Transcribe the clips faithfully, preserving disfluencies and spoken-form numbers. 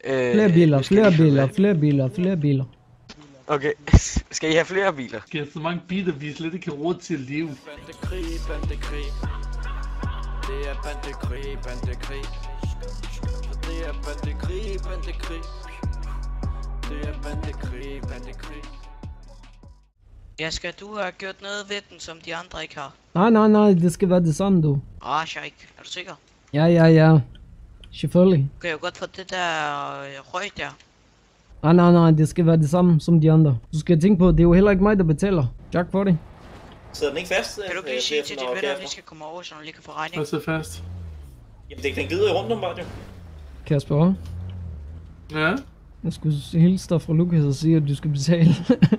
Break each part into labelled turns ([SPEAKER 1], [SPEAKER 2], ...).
[SPEAKER 1] Øh,
[SPEAKER 2] flere biler,
[SPEAKER 1] nu skal
[SPEAKER 2] flere
[SPEAKER 1] vi finde ud
[SPEAKER 2] biler,
[SPEAKER 1] af-
[SPEAKER 2] flere biler, flere biler.
[SPEAKER 1] Okay, skal I have flere biler?
[SPEAKER 3] Skal jeg have så mange biler, vi slet ikke kan råd til at leve.
[SPEAKER 4] Bandekrig, bandekrig. Det er bandekrig, bandekrig. Det er bandekrig, bandekrig. Det er bandekrig, bandekrig.
[SPEAKER 5] Ja, skal du have gjort noget ved den, som de andre ikke har?
[SPEAKER 2] Nej, nej, nej, det skal være det samme, du.
[SPEAKER 5] Ah, Sheik, er du sikker?
[SPEAKER 2] Ja, ja, ja. Selvfølgelig.
[SPEAKER 5] Du kan jo godt få det der øh, røg der.
[SPEAKER 2] Nej, nej, nej, det skal være det samme som de andre. Du skal tænke på, det er jo heller ikke mig, der betaler. Tak for det.
[SPEAKER 6] Sidder den ikke fast?
[SPEAKER 5] Kan du ikke lige sige til dine venner, at vi skal komme over, så de lige kan få regning?
[SPEAKER 3] Jeg sidder fast.
[SPEAKER 6] Jamen, det, den glider jo rundt om bare, jo.
[SPEAKER 2] Kasper,
[SPEAKER 3] Ja?
[SPEAKER 2] jeg skulle hilse dig fra Lukas og sige, at du skal betale.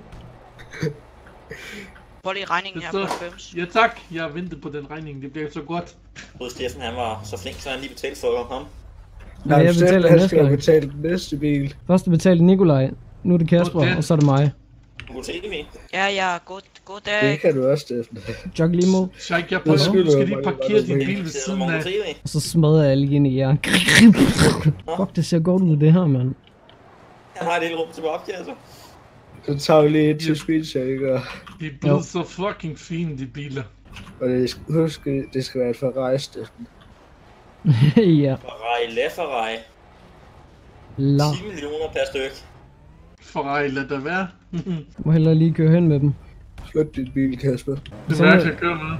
[SPEAKER 5] Prøv lige regningen her på
[SPEAKER 3] Så,
[SPEAKER 5] halvfems.
[SPEAKER 3] ja tak, jeg har ventet på den regning, det bliver så godt.
[SPEAKER 6] Både Steffen, han var så flink, så han lige betalte for ham.
[SPEAKER 2] Nej, jeg betaler
[SPEAKER 7] han
[SPEAKER 2] næste
[SPEAKER 7] skal
[SPEAKER 2] gang.
[SPEAKER 7] betale den næste bil.
[SPEAKER 2] Først betalte Nikolaj, nu er det Kasper,
[SPEAKER 3] Hvordan?
[SPEAKER 2] og så er det mig.
[SPEAKER 6] God T V.
[SPEAKER 5] Ja, ja, god, god
[SPEAKER 7] Det
[SPEAKER 5] dag.
[SPEAKER 7] kan du også, Steffen.
[SPEAKER 2] Jog lige mod,
[SPEAKER 3] Sheik, jeg prøver,
[SPEAKER 7] skylder
[SPEAKER 3] du skal
[SPEAKER 7] jo
[SPEAKER 3] lige
[SPEAKER 7] bare,
[SPEAKER 3] parkere
[SPEAKER 7] hvad
[SPEAKER 3] din
[SPEAKER 7] der
[SPEAKER 3] bil ved
[SPEAKER 6] Sidder
[SPEAKER 3] siden
[SPEAKER 6] der
[SPEAKER 3] af.
[SPEAKER 6] T V.
[SPEAKER 2] og så smadrer jeg lige ind i jer. Fuck, det ser godt ud det her, mand.
[SPEAKER 6] Han har et lille rum til opkast, så.
[SPEAKER 7] Så tager vi lige et til speedcheck, ikke? Og,
[SPEAKER 3] De er blevet så fucking fine, de biler.
[SPEAKER 7] og det skal, husk, det skal være et Ferrari, Steffen.
[SPEAKER 2] Ja,
[SPEAKER 6] Ferrari, LaFerrari.
[SPEAKER 2] la.
[SPEAKER 6] ti millioner per stykke.
[SPEAKER 3] Ferrari, lad det være.
[SPEAKER 2] Må hellere lige køre hen med dem.
[SPEAKER 7] Flyt din bil, Kasper.
[SPEAKER 3] Det er
[SPEAKER 2] Sådan
[SPEAKER 3] mærkeligt at køre med.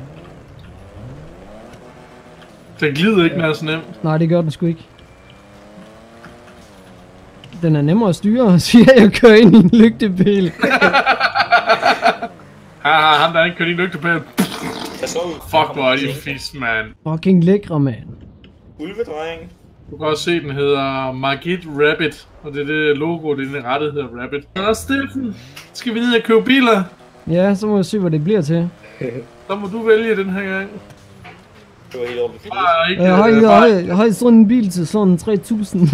[SPEAKER 3] Den glider ikke mere så nemt.
[SPEAKER 2] Nej, det gør den sgu ikke. Den er nemmere at styre, siger jeg, kører ind i en lygtebil.
[SPEAKER 3] Haha, ham der er ikke kørt i en lygtepæl.
[SPEAKER 6] Der så ud.
[SPEAKER 3] Fuck, hvor er de fisk, man.
[SPEAKER 2] Fucking lækre, mand.
[SPEAKER 6] Ulvedreng.
[SPEAKER 3] Du kan også se, den hedder Margit Rabbit. Og det er det logo, det er den rette hedder Rabbit. Og Steffen, skal vi ned og købe biler?
[SPEAKER 2] Ja, så må jeg se, hvad det bliver til.
[SPEAKER 3] Så må du vælge den her gang.
[SPEAKER 6] Det var helt over med
[SPEAKER 3] Bare ikke,
[SPEAKER 2] Jeg har,
[SPEAKER 3] øh,
[SPEAKER 2] jeg,
[SPEAKER 3] bare-
[SPEAKER 2] har, jeg har sådan en bil til sådan tre tusind.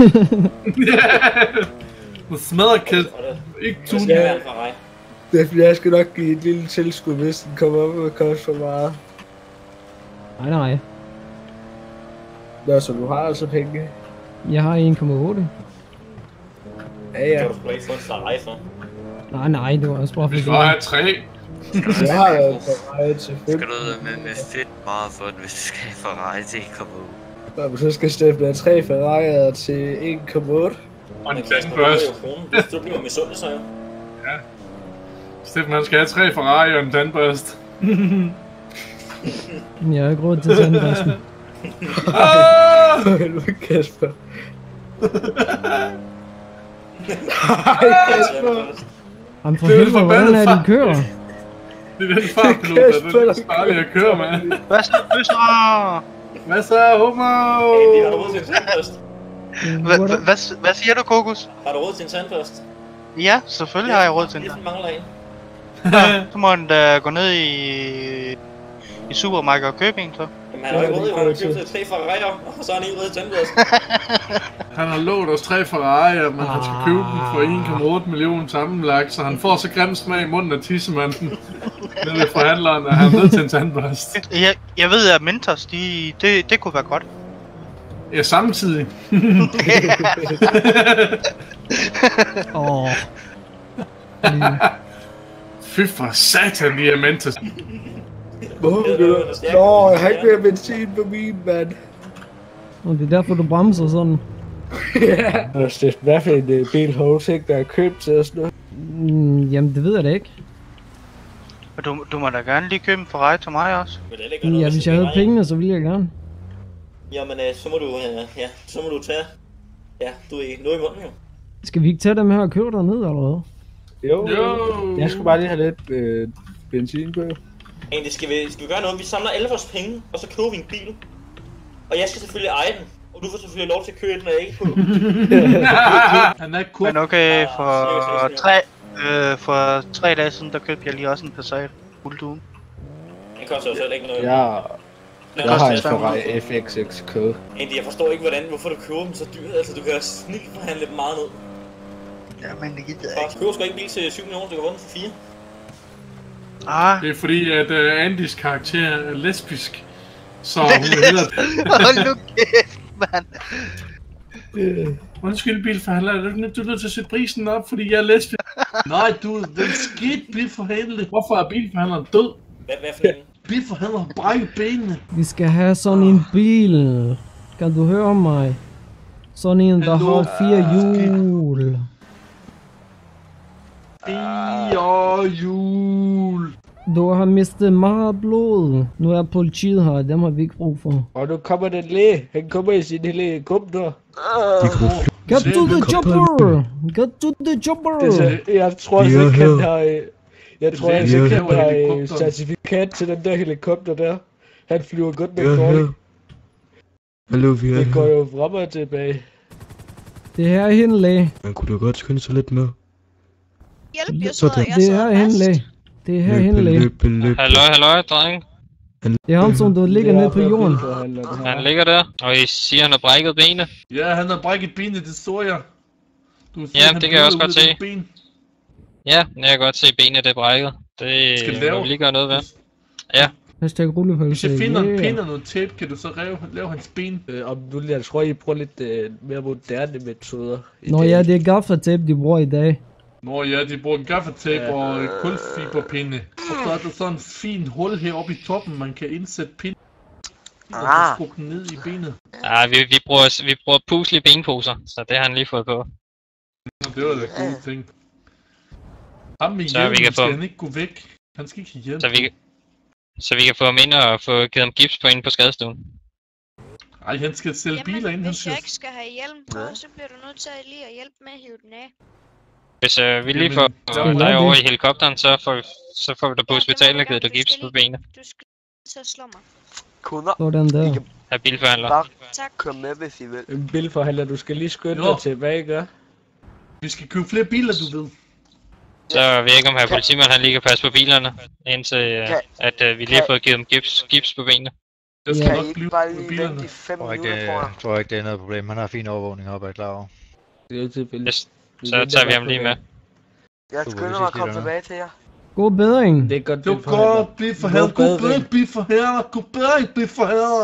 [SPEAKER 3] Du smadrer kæft.
[SPEAKER 6] Og der
[SPEAKER 3] Ikke
[SPEAKER 6] skal
[SPEAKER 3] tusind.
[SPEAKER 6] være en Ferrari.
[SPEAKER 7] Steffen, jeg skal nok give et lille tilskud, hvis den kommer op og koster for meget.
[SPEAKER 2] Nej, nej.
[SPEAKER 7] Nå, så du har altså penge.
[SPEAKER 2] Jeg har en komma otte.
[SPEAKER 7] Ja,
[SPEAKER 6] Det
[SPEAKER 7] ja.
[SPEAKER 6] kan du sgu ikke få en Ferrari for.
[SPEAKER 2] Nej, nej, det var også bare
[SPEAKER 3] Vi
[SPEAKER 2] for
[SPEAKER 3] skal bare have tre.
[SPEAKER 7] Jeg har jo en Ferrari til fem.
[SPEAKER 8] Skal du med, med fedt meget for den, hvis du skal have Ferrari til en komma otte?
[SPEAKER 7] Nå, men så skal Steffen have tre Ferrari'er til en komma otte.
[SPEAKER 3] Og en
[SPEAKER 6] Men hvis man
[SPEAKER 3] tandbørst.
[SPEAKER 6] bruger kronen, så bliver man misundelig, så jo.
[SPEAKER 3] Steffen, han skal have tre Ferrari og en tandbørst.
[SPEAKER 2] Jeg har ikke råd til tandbørsten.
[SPEAKER 3] Ah!
[SPEAKER 7] Helvede, Kasper.
[SPEAKER 2] Jamen for
[SPEAKER 3] Det er jo
[SPEAKER 2] helvede, hvordan er det,
[SPEAKER 3] forbandet
[SPEAKER 2] de kører?
[SPEAKER 3] Det er den fartpilot, der er den farlige at køre med.
[SPEAKER 9] Hvad så, bøsser?
[SPEAKER 3] Hvad så, homo?
[SPEAKER 6] Andy, har du råd til en tandbørst?
[SPEAKER 9] Hva- hva- Hvad hvad siger du, Kokos?
[SPEAKER 6] Har du råd til en tandbørst?
[SPEAKER 9] Ja, selvfølgelig har jeg råd til den.
[SPEAKER 6] Steffen mangler en.
[SPEAKER 9] Så må den da gå ned i, i supermarkedet og købe en, så.
[SPEAKER 6] Jamen han har ikke råd, jo. Han har købt tre Ferrari'er, og så har han ikke råd til tandbørst.
[SPEAKER 3] Han har lovet os tre Ferrari'er, men han skal købe dem for en komma otte millioner sammenlagt, så han får så grim smag i munden af tissemanden nede ved forhandleren, at han er nødt til en tandbørst.
[SPEAKER 9] Jeg, jeg ved, at Mentos, de, det, det kunne være godt.
[SPEAKER 3] Ja, samtidig.
[SPEAKER 2] Åh.
[SPEAKER 3] Fy for satan, de er Mentos.
[SPEAKER 7] Nå, jeg har ikke mere benzin på min, mand.
[SPEAKER 2] Og det er derfor, du bremser sådan.
[SPEAKER 7] Ja. Og Steffen, hvad for en bil har du tænkt dig at købe til os nu?
[SPEAKER 2] Mm, jamen, det ved jeg da ikke.
[SPEAKER 9] Og du, du må da gerne lige købe en Ferrari til mig også.
[SPEAKER 6] Vil det heller ikke gøre noget,
[SPEAKER 2] Ja, hvis
[SPEAKER 6] det
[SPEAKER 2] jeg
[SPEAKER 6] er
[SPEAKER 2] havde
[SPEAKER 6] Ferrari?
[SPEAKER 2] pengene, så ville jeg gerne.
[SPEAKER 6] Jamen, øh, så må du, øh, ja, så må du tage, ja, du er noget i munden jo.
[SPEAKER 2] Skal vi ikke tage dem her og købe derned, eller hvad?
[SPEAKER 7] Jo,
[SPEAKER 3] Jo.
[SPEAKER 7] jeg skulle bare lige have lidt øh, benzin på.
[SPEAKER 6] Egentlig skal vi, skal vi gøre noget, vi samler alle vores penge, og så køber vi en bil. Og jeg skal selvfølgelig eje den, og du får selvfølgelig lov til at køre den, når jeg ikke på.
[SPEAKER 3] Han er kun.
[SPEAKER 9] Men okay, for tre, øh, for tre dage siden, der købte jeg lige også en Passat fuldt
[SPEAKER 6] Den koster jo selv ikke noget.
[SPEAKER 7] Ja,
[SPEAKER 6] Den
[SPEAKER 7] jeg har en
[SPEAKER 6] koster tre hundrede.
[SPEAKER 7] Ferrari F X X K.
[SPEAKER 6] Egentlig, jeg forstår ikke, hvordan, hvorfor du køber dem så dyrt. Altså, du kan snilt forhandle dem meget ned.
[SPEAKER 9] Jamen, det gider jeg
[SPEAKER 6] Du
[SPEAKER 9] ikke.
[SPEAKER 6] køber sgu ikke en bil til syv millioner, du kan få den for fire.
[SPEAKER 9] Ah,
[SPEAKER 3] Det er fordi, at uh, Andys karakter er lesbisk. Så hun vil hellere...
[SPEAKER 9] hold nu kæft, mand.
[SPEAKER 3] Undskyld, bilforhandler, er du nødt du til at sætte prisen op, fordi jeg er lesbisk? Nej, du er den skidt bilforhandler. Hvorfor er bilforhandleren død?
[SPEAKER 6] Hvad, hvad for en?
[SPEAKER 3] Bilforhandleren har brækket benene.
[SPEAKER 2] Vi skal have sådan en bil. Kan du høre mig? Sådan en, der
[SPEAKER 3] Hallo?
[SPEAKER 2] har fire hjul.
[SPEAKER 3] Fire hjul.
[SPEAKER 2] Du har mistet meget blod. Nu er politiet her, dem har vi ikke brug for.
[SPEAKER 7] Og nu kommer den læge. Han kommer i sin helikopter.
[SPEAKER 2] Get to the chopper! Get to the chopper!
[SPEAKER 7] Altså, jeg tror altså ikke, han har... øh, Jeg tror altså ikke, han har øh, certifikat til den der helikopter der. Han flyver godt nok dårligt.
[SPEAKER 1] Hallo, vi er
[SPEAKER 7] Det går
[SPEAKER 1] her.
[SPEAKER 7] jo frem og tilbage.
[SPEAKER 2] Det er herhen, læge.
[SPEAKER 1] Man kunne da godt skynde sig lidt med.
[SPEAKER 10] Hjælp, jeg
[SPEAKER 1] Sådan.
[SPEAKER 10] sidder, jeg
[SPEAKER 2] Det er
[SPEAKER 10] sidder
[SPEAKER 2] herhen,
[SPEAKER 10] fast.
[SPEAKER 2] læge. Det er herhen,
[SPEAKER 1] Løbe,
[SPEAKER 2] læge.
[SPEAKER 1] løbe, løbe.
[SPEAKER 9] Halløj, halløj, dreng.
[SPEAKER 2] Det er ham, som du ligger nede på jorden.
[SPEAKER 9] Han ligger der, og I siger, han har brækket benet.
[SPEAKER 3] Ja, han har brækket benet, det så jeg. Du siger,
[SPEAKER 9] Ja,
[SPEAKER 3] han
[SPEAKER 9] det kan jeg også
[SPEAKER 3] bløder
[SPEAKER 9] godt
[SPEAKER 3] ud af
[SPEAKER 9] se.
[SPEAKER 3] det ben.
[SPEAKER 9] Ja, jeg kan godt se benet, det er brækket. Det
[SPEAKER 3] Skal
[SPEAKER 9] må
[SPEAKER 3] lave-
[SPEAKER 9] vi lige gøre noget ved.
[SPEAKER 2] Hashtag
[SPEAKER 3] Hvis
[SPEAKER 2] rullefælse.
[SPEAKER 3] jeg finder en
[SPEAKER 2] Yeah.
[SPEAKER 3] pind og noget tape, kan du så lave, lave hans ben?
[SPEAKER 7] Øh, om nu, jeg tror, I bruger lidt øh, mere moderne metoder. i
[SPEAKER 2] Nå
[SPEAKER 7] dag.
[SPEAKER 2] ja, det er gaffatape, de bruger i dag.
[SPEAKER 3] Nå ja, de bruger gaffatape
[SPEAKER 7] Ja.
[SPEAKER 3] og øh, kulfiberpinde. Og så er der sådan en fin hul heroppe i toppen, man kan indsætte pind. Og så
[SPEAKER 1] Ah.
[SPEAKER 3] skubbe den ned i benet.
[SPEAKER 9] Ja, vi, vi bruger, vi bruger puslige benposer, så det har han lige fået på.
[SPEAKER 3] Nå, det var da gode ting. Ham med
[SPEAKER 9] Så vi
[SPEAKER 3] hjelmen,
[SPEAKER 9] kan få-
[SPEAKER 3] skal han ikke gå væk. Han skal ikke have hjelm.
[SPEAKER 9] Så vi, kan- så vi kan få ham ind og få givet ham gips på inde på skadestuen.
[SPEAKER 3] Ej, han skal sælge biler,
[SPEAKER 10] Jamen,
[SPEAKER 3] inden han
[SPEAKER 10] hvis
[SPEAKER 3] skal...
[SPEAKER 10] jeg ikke skal have hjelm på, så bliver du nødt til at lige at hjælpe med at hive den af.
[SPEAKER 9] Hvis øh, vi lige
[SPEAKER 3] Jamen,
[SPEAKER 9] får
[SPEAKER 3] så-
[SPEAKER 9] øh,
[SPEAKER 2] Ja,
[SPEAKER 9] dig
[SPEAKER 2] det-
[SPEAKER 9] over i helikopteren, så får vi, så får vi dig på
[SPEAKER 10] Ja, det må
[SPEAKER 9] hospitalet
[SPEAKER 10] du
[SPEAKER 9] og givet dig
[SPEAKER 10] gerne. Du
[SPEAKER 9] gips
[SPEAKER 10] skal
[SPEAKER 9] på
[SPEAKER 10] lige-
[SPEAKER 9] benet.
[SPEAKER 10] Du skal til at slå mig.
[SPEAKER 1] Kunder,
[SPEAKER 2] Sådan der.
[SPEAKER 9] Af bilforhandler.
[SPEAKER 1] bare
[SPEAKER 10] Tak.
[SPEAKER 1] kom med, hvis I vil.
[SPEAKER 7] En bilforhandler, du skal lige skynde
[SPEAKER 3] Jo.
[SPEAKER 7] dig tilbage, ikke?
[SPEAKER 3] Vi skal købe flere biler, du ved.
[SPEAKER 9] Så ved jeg ikke, om her politimand han lige kan passe på bilerne, indtil øh,
[SPEAKER 1] Kan-
[SPEAKER 9] at øh, vi lige har
[SPEAKER 1] kan-
[SPEAKER 9] fået givet dem gips, gips på benene.
[SPEAKER 3] Jeg skal
[SPEAKER 2] Ja.
[SPEAKER 1] Kan I
[SPEAKER 3] nok
[SPEAKER 1] ikke
[SPEAKER 3] blive
[SPEAKER 1] bare
[SPEAKER 3] med
[SPEAKER 1] lige
[SPEAKER 3] bilerne.
[SPEAKER 1] vente de fem
[SPEAKER 11] Jeg tror ikke,
[SPEAKER 1] minutter,
[SPEAKER 11] det,
[SPEAKER 1] tror jeg?
[SPEAKER 11] jeg tror ikke, det er noget problem. Han har fin overvågning op, er jeg klar over.
[SPEAKER 7] Det er tilfældigt.
[SPEAKER 9] Yes. Så tager vi ham lige med.
[SPEAKER 1] Jeg
[SPEAKER 11] Super,
[SPEAKER 1] skynder
[SPEAKER 11] vi
[SPEAKER 1] mig at
[SPEAKER 11] ses
[SPEAKER 1] komme
[SPEAKER 11] lige
[SPEAKER 1] tilbage til jer.
[SPEAKER 2] God bedring.
[SPEAKER 7] Det er godt,
[SPEAKER 3] Det var
[SPEAKER 7] bilforhandler.
[SPEAKER 3] godt, bliv for herre. God bedring, bliv for herre. God bedring, bliv for herre.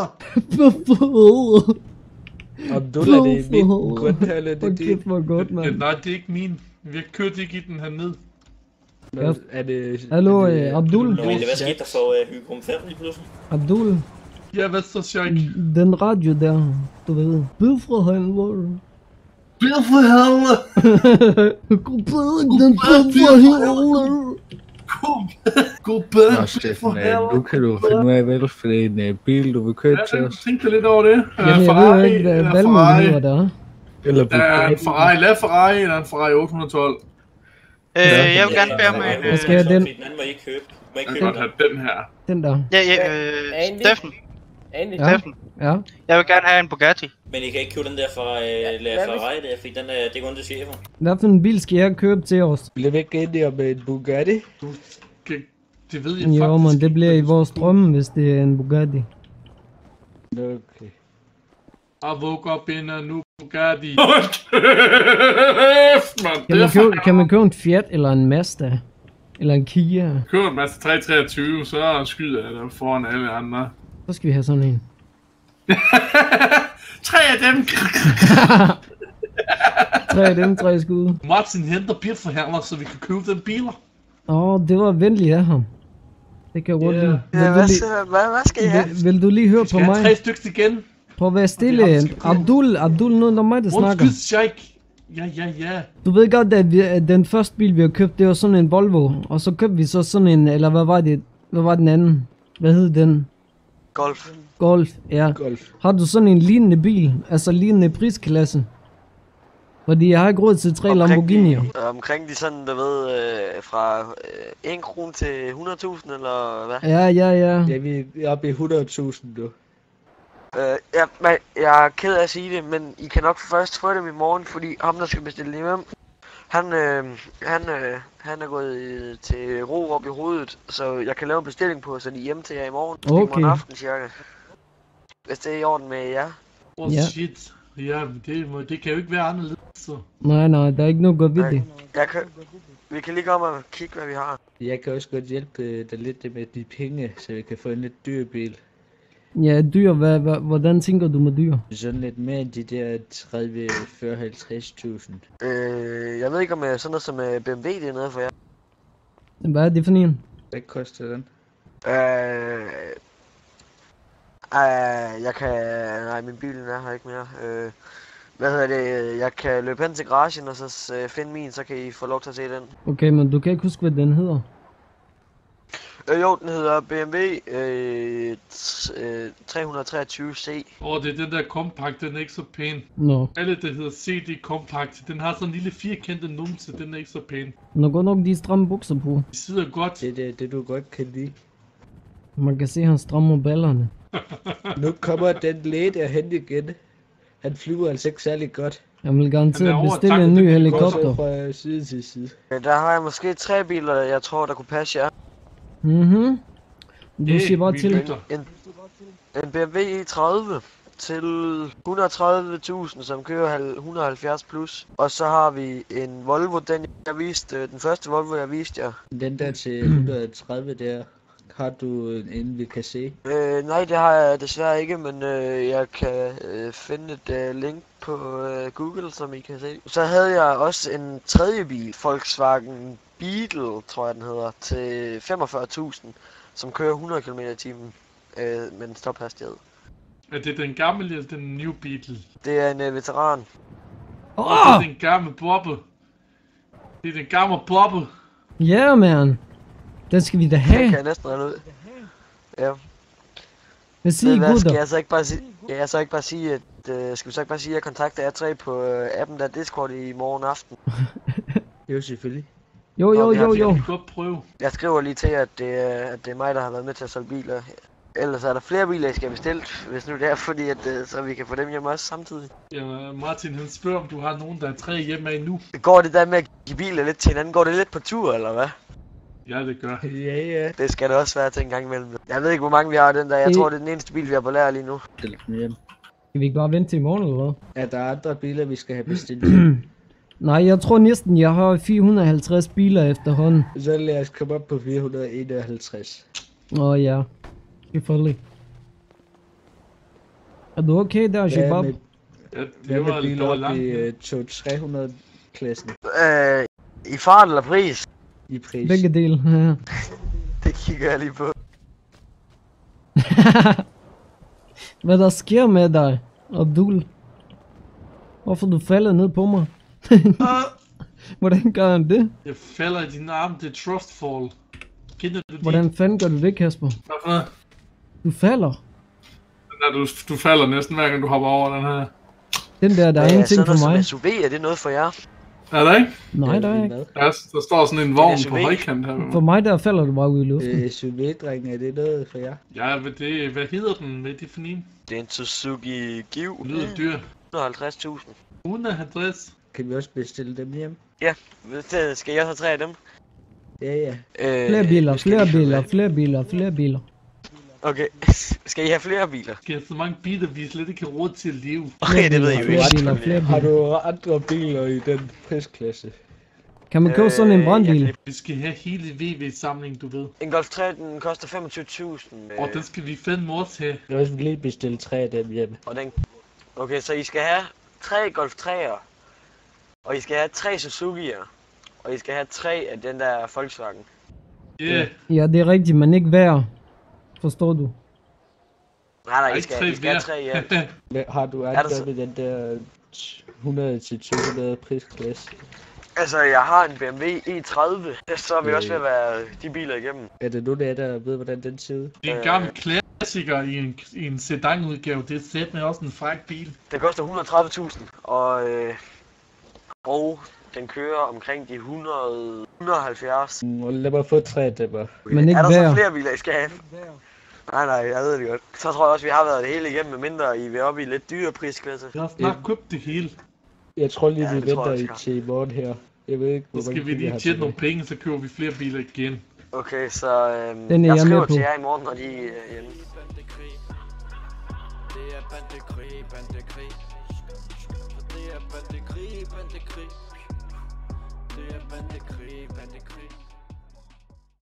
[SPEAKER 7] Om du lader det i midten, grønne her, eller det er
[SPEAKER 2] Hold
[SPEAKER 7] din.
[SPEAKER 2] kæft, hvor godt,
[SPEAKER 3] Ja,
[SPEAKER 2] mand.
[SPEAKER 3] nej, det er ikke min. Vi har kørt ikke i den her ned.
[SPEAKER 2] Ja.
[SPEAKER 7] Er det...
[SPEAKER 2] Hallo,
[SPEAKER 7] er det-
[SPEAKER 2] øh, Abdul.
[SPEAKER 6] Nå, men hvad skete der for uh, Hygrum fem lige pludselig?
[SPEAKER 2] Abdul.
[SPEAKER 3] Ja, hvad så, Sheik?
[SPEAKER 2] Den radio der, du ved. Bilforhandler.
[SPEAKER 3] Bliv for herre.
[SPEAKER 2] God bedring, den bilforhandler.
[SPEAKER 3] God bedring,
[SPEAKER 7] Nå,
[SPEAKER 3] bliv for
[SPEAKER 7] Steffen, øh,
[SPEAKER 3] herre.
[SPEAKER 7] nu kan du finde ud af, hvad for en øh, bil, du vil købe til
[SPEAKER 3] Ja,
[SPEAKER 7] os.
[SPEAKER 3] tænk dig lidt over det.
[SPEAKER 2] Jamen, jeg ved jo ikke, hvad valgmuligheder der er.
[SPEAKER 7] Eller
[SPEAKER 3] Der er en Ferrari, lad Ferrari, eller en Ferrari otte hundrede og tolv.
[SPEAKER 9] Øh, jeg vil gerne bære med en...
[SPEAKER 2] Hvad skal jeg have den?
[SPEAKER 6] Den anden må I ikke købe. Må I ikke
[SPEAKER 3] Jeg
[SPEAKER 6] købe
[SPEAKER 3] kan godt have den her.
[SPEAKER 2] Den der.
[SPEAKER 9] Ja, ja, øh,
[SPEAKER 12] Andy?
[SPEAKER 9] Steffen,
[SPEAKER 12] Andy?
[SPEAKER 2] Ja.
[SPEAKER 9] Steffen.
[SPEAKER 2] Ja.
[SPEAKER 9] Jeg vil gerne have en Bugatti.
[SPEAKER 6] Men I kan ikke købe den der fra øh, La
[SPEAKER 12] hvad
[SPEAKER 6] Ferrari der, fordi den er, det er kun til chefer.
[SPEAKER 2] Hvad for en bil skal jeg købe til os?
[SPEAKER 7] Bliver vi ikke enige om en Bugatti?
[SPEAKER 3] Du skal... Det ved jeg
[SPEAKER 2] Jo,
[SPEAKER 3] faktisk
[SPEAKER 2] men det
[SPEAKER 3] ikke,
[SPEAKER 2] bliver
[SPEAKER 3] hvad
[SPEAKER 2] i
[SPEAKER 3] du
[SPEAKER 2] vores
[SPEAKER 3] skal
[SPEAKER 2] drømme, hvis det er en Bugatti.
[SPEAKER 7] Okay.
[SPEAKER 3] I woke up in a new Bugatti. Hold kæft, mand.
[SPEAKER 2] Kan man, købe, kan man købe en Fiat eller en Mazda? Eller en Kia?
[SPEAKER 3] Køber en Mazda tre treogtyve, så skyder jeg dig foran alle andre.
[SPEAKER 2] Så skal vi have sådan en.
[SPEAKER 3] Tre af dem!
[SPEAKER 2] Tre af dem, tre skud.
[SPEAKER 3] Martin henter bilforhandler, så vi kan købe den biler.
[SPEAKER 2] Åh, oh, det var venligt af ham. Det kan jeg godt lide.
[SPEAKER 1] Ja,
[SPEAKER 2] Vil, du
[SPEAKER 1] hvad,
[SPEAKER 2] lige,
[SPEAKER 1] så, hvad, hvad skal I have?
[SPEAKER 2] vil, vil du lige høre
[SPEAKER 3] Vi
[SPEAKER 2] på
[SPEAKER 3] skal have
[SPEAKER 2] mig?
[SPEAKER 3] tre stykker igen.
[SPEAKER 2] Prøv at være
[SPEAKER 3] Og
[SPEAKER 2] stille.
[SPEAKER 3] det er ham, der skal
[SPEAKER 2] Abdul, Abdul, nu er det mig, der snakker.
[SPEAKER 3] Undskyld, Sheik. Ja, ja, ja.
[SPEAKER 2] Du ved godt, at, vi, at den første bil, vi har købt, det var sådan en Volvo. Og så købte vi så sådan en, eller hvad var det? Hvad var den anden? Hvad hed den?
[SPEAKER 1] Golf.
[SPEAKER 2] Golf, ja.
[SPEAKER 7] Golf.
[SPEAKER 2] Har du sådan en lignende bil? Altså lignende prisklasse? Fordi jeg har ikke råd til tre Lamborghini'er.
[SPEAKER 1] De, omkring de sådan, du ved, øh, fra øh, en krone til hundrede tusind, eller hvad?
[SPEAKER 2] Ja, ja, ja.
[SPEAKER 7] Ja, vi er oppe i hundrede tusind nu.
[SPEAKER 1] Øh, ja, men jeg er ked af at sige det, men I kan nok først få dem i morgen, fordi ham, der skal bestille dem hjem, han, øh, han, øh, han er gået øh, til ro op i hovedet, så jeg kan lave en bestilling på, så de er hjemme til jer i morgen. I
[SPEAKER 2] Okay.
[SPEAKER 1] morgen aften, cirka. Hvis det er i orden med jer.
[SPEAKER 3] Oh
[SPEAKER 2] Ja.
[SPEAKER 3] shit. Ja, det, må, det kan jo ikke være anderledes, så.
[SPEAKER 2] Nej, nej, der er ikke noget godt ved det.
[SPEAKER 1] Jeg kan, vi kan lige komme og kigge, hvad vi har.
[SPEAKER 7] Jeg kan også godt hjælpe dig lidt med de penge, så vi kan få en lidt dyr bil.
[SPEAKER 2] Ja, dyr, hvad, hvad, hvordan tænker du med dyr?
[SPEAKER 7] Sådan lidt mere end de der tredive, fyrre, halvtreds tusind.
[SPEAKER 1] Øh, jeg ved ikke om uh, sådan noget som uh, B M W det er noget for jer.
[SPEAKER 2] Hvad er det for en?
[SPEAKER 7] Hvad koster den?
[SPEAKER 1] Øh, øh, jeg kan... Nej, min bil er her ikke mere. Øh, hvad hedder det? Jeg kan løbe hen til garagen og så uh, finde min, så kan I få lov til at se den.
[SPEAKER 2] Okay, men du kan ikke huske, hvad den hedder?
[SPEAKER 1] Øh, jo, den hedder B M W øh, tre hundrede treogtyve C.
[SPEAKER 3] Åh, oh, det er den der kompakt, den er ikke så pæn.
[SPEAKER 2] Nå.
[SPEAKER 3] Alle, der hedder C D kompakt, den har sådan en lille firkantet numse, den er ikke så pæn.
[SPEAKER 2] Nå, godt nok de stramme bukser på.
[SPEAKER 3] De sidder godt.
[SPEAKER 7] Det er det, det, du godt kan lide.
[SPEAKER 2] Man kan se, han strammer ballerne.
[SPEAKER 7] Nu kommer den læge derhen igen. Han flyver altså ikke særlig godt.
[SPEAKER 2] Jeg vil garanteret bestille en ny helikopter.
[SPEAKER 7] Fra side til side.
[SPEAKER 1] Der har jeg måske tre biler, jeg tror, der kunne passe jer.
[SPEAKER 2] Mhm. Du siger bare til.
[SPEAKER 1] En, en B M W E tredive til et hundrede og tredive tusind, som kører et hundrede og halvfjerds plus. Og så har vi en Volvo, den jeg viste, den første Volvo jeg viste jer.
[SPEAKER 7] Den der til et hundrede og tredive der, har du en vi kan se?
[SPEAKER 1] Øh, nej, det har jeg desværre ikke, men øh, jeg kan øh, finde et øh, link på øh, Google, som I kan se. Så havde jeg også en tredje bil, Volkswagen Beetle, tror jeg den hedder, til femogfyrre tusind, som kører hundrede kilometer i timen øh, med en stophastighed.
[SPEAKER 3] Er det den gamle eller den new Beetle?
[SPEAKER 1] Det er en øh, veteran.
[SPEAKER 3] Åh! Oh! Det er den gamle Bobbe. Det er den gamle Bobbe.
[SPEAKER 2] Ja, yeah, man. Den skal vi da have.
[SPEAKER 1] Det kan jeg næsten regne ud. Ja.
[SPEAKER 2] Hvad siger I, gutter?
[SPEAKER 1] Skal jeg så ikke bare sige, ja, jeg så ikke bare sige at, øh, skal vi så ikke bare sige, at jeg kontakter jer tre på øh, appen der Discord i morgen aften?
[SPEAKER 7] Jo, selvfølgelig.
[SPEAKER 2] Jo, jo, jo, jo.
[SPEAKER 3] Godt prøve.
[SPEAKER 1] Jeg skriver lige til, at det, er, at det er mig, der har været med til at sælge biler. Ellers er der flere biler, jeg skal bestille, hvis nu det er, fordi at, øh, så vi kan få dem hjem også samtidig.
[SPEAKER 3] Ja, Martin han spørger, om du har nogen, der er tre hjemme af nu.
[SPEAKER 1] Går det der med at give biler lidt til hinanden? Går det lidt på tur, eller hvad?
[SPEAKER 3] Ja, det gør.
[SPEAKER 7] Ja, ja.
[SPEAKER 1] Det skal det også være til en gang imellem. Jeg ved ikke, hvor mange vi har den der. Jeg tror, det er den eneste bil, vi har på lager lige nu.
[SPEAKER 7] Skal
[SPEAKER 2] vi ikke bare vente til i morgen, eller hvad?
[SPEAKER 7] Er der andre biler, vi skal have bestilt?
[SPEAKER 2] Nej, jeg tror næsten, jeg har fire hundrede og halvtreds biler efterhånden.
[SPEAKER 7] Så lad os komme op på fire hundrede og enoghalvtreds.
[SPEAKER 2] Åh oh, ja, selvfølgelig. Er du okay der, Shabab?
[SPEAKER 7] Hvad med, ja, med biler op i uh, to tre hundrede klassen?
[SPEAKER 1] Øh, i fart eller pris?
[SPEAKER 7] I pris.
[SPEAKER 2] Begge dele, ja.
[SPEAKER 1] Det kigger jeg lige på.
[SPEAKER 2] Hvad der sker med dig, Abdul? Hvorfor du falder ned på mig? Hvordan gør han det?
[SPEAKER 3] Jeg falder i din arm, det er trustfall. Kender du det?
[SPEAKER 2] Hvordan fanden gør du det, Kasper?
[SPEAKER 3] Hvorfor?
[SPEAKER 2] Du falder.
[SPEAKER 3] Nej, du, du falder næsten hver gang du hopper over den her.
[SPEAKER 2] Den der, der er ingenting for mig.
[SPEAKER 1] S U V, er det noget for jer?
[SPEAKER 3] Er der ikke?
[SPEAKER 2] Nej, der er ikke.
[SPEAKER 3] Der, der står sådan en vogn på højkant her.
[SPEAKER 2] For mig der falder du bare ud i luften.
[SPEAKER 7] Øh, S U V-dreng, er det noget for jer?
[SPEAKER 3] Ja, hvad, det, hvad hedder den? Hvad er det for en?
[SPEAKER 1] Det er en Suzuki Giv.
[SPEAKER 3] Det lyder dyr.
[SPEAKER 1] et hundrede og halvtreds tusind.
[SPEAKER 3] et hundrede og halvtreds?
[SPEAKER 7] Kan vi også bestille dem hjem?
[SPEAKER 1] Ja, det skal jeg have tre af dem.
[SPEAKER 7] Ja, ja.
[SPEAKER 1] Øh,
[SPEAKER 2] flere biler, flere biler, flere biler, flere biler.
[SPEAKER 1] Okay, skal I have flere biler?
[SPEAKER 3] Skal jeg have så mange biler, vi slet ikke har råd til at leve?
[SPEAKER 1] Okay, det ved jeg jo ikke.
[SPEAKER 2] Biler, flere
[SPEAKER 7] Har
[SPEAKER 2] biler.
[SPEAKER 7] du andre biler i den prisklasse?
[SPEAKER 2] Kan man købe sådan en brandbil?
[SPEAKER 3] Vi skal have hele V V-samlingen, du ved.
[SPEAKER 1] En Golf tre, den koster femogtyve tusind.
[SPEAKER 3] Og den skal vi fandme også have.
[SPEAKER 7] Jeg vil lige bestille tre af dem hjem.
[SPEAKER 1] Og den... Okay, så I skal have tre Golf tre'er. Og I skal have tre Suzuki'er. Og I skal have tre af den der Volkswagen.
[SPEAKER 3] Yeah.
[SPEAKER 2] Ja, det er rigtigt, men ikke hver. Forstår du?
[SPEAKER 1] Nej, nej, I skal, I skal have tre, ja.
[SPEAKER 7] Har du andre med den der hundrede til to hundrede prisklasse?
[SPEAKER 1] Altså, jeg har en B M W E tredive. Så er vi også ved at være de biler igennem.
[SPEAKER 7] Er det nogen af jer, der ved, hvordan den ser ud?
[SPEAKER 3] Det er en gammel klassiker i en, i en sedan-udgave. Det er sæt med også en fræk bil.
[SPEAKER 1] Den koster et hundrede og tredive tusind. Og, øh, og den kører omkring de hundrede, et hundrede og halvfjerds.
[SPEAKER 7] Mm, lad mig få tre af dem.
[SPEAKER 2] Men ikke
[SPEAKER 1] er der
[SPEAKER 2] hver.
[SPEAKER 1] så flere biler, I skal have? Nej, nej, jeg ved det godt. Så tror jeg også, vi har været det hele igennem, med mindre I vil op i lidt dyre prisklasse.
[SPEAKER 3] Jeg har snart købt det hele.
[SPEAKER 7] Jeg tror lige,
[SPEAKER 1] Ja,
[SPEAKER 7] vi
[SPEAKER 1] det tror
[SPEAKER 7] venter
[SPEAKER 1] jeg
[SPEAKER 7] i
[SPEAKER 1] også,
[SPEAKER 7] til i morgen her. Jeg ved ikke, hvor
[SPEAKER 3] Så skal
[SPEAKER 7] mange
[SPEAKER 3] vi
[SPEAKER 7] biler
[SPEAKER 3] lige
[SPEAKER 7] har
[SPEAKER 3] tjene nogle
[SPEAKER 7] tilbage.
[SPEAKER 3] penge, så køber vi flere biler igen.
[SPEAKER 1] Okay, så øhm,
[SPEAKER 2] Den er
[SPEAKER 1] jeg
[SPEAKER 2] jeg
[SPEAKER 1] skriver
[SPEAKER 2] med på.
[SPEAKER 1] til jer i morgen, når de er øh, hjemme.
[SPEAKER 4] Det er bandekrig, bandekrig. Det er bandekrig, bandekrig. Det er bandekrig, bandekrig.